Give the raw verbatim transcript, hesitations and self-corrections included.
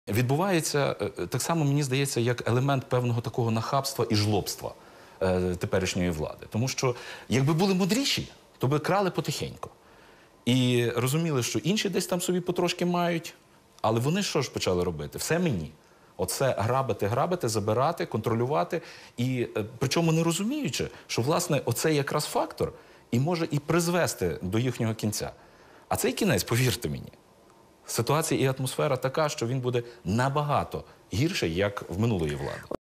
Відбувається, так само, мені здається, як елемент певного такого нахабства і жлобства е, теперішньої влади. Тому що, якби були мудріші, то би крали потихеньку. І розуміли, що інші десь там собі потрошки мають, але вони що ж почали робити? Все мені. Оце грабити, грабити, забирати, контролювати. І е, причому не розуміючи, що, власне, оцей якраз фактор і може і призвести до їхнього кінця. А цей кінець, повірте мені, ситуація і атмосфера така, що він буде набагато гірший, як в минулої влади.